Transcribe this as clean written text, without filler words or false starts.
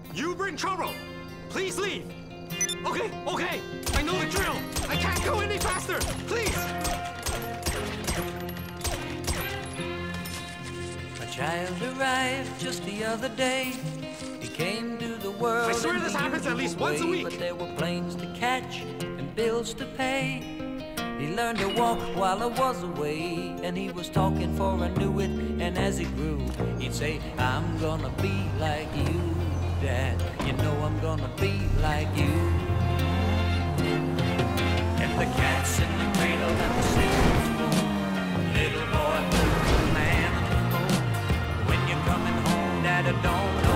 You bring trouble. Please leave. Okay, okay. I know the drill. I can't go any faster. Please. A child arrived just the other day. He came to the world. I swear this happens at least once a week. But there were planes to catch and bills to pay. He learned to walk while I was away, and he was talking for I knew it. And as he grew, he'd say, I'm gonna be like you, Dad. You know I'm gonna be like you. And the cat's in the cradle and the silver spoon. Little boy, blue man on the moon. When you're coming home, Dad, don't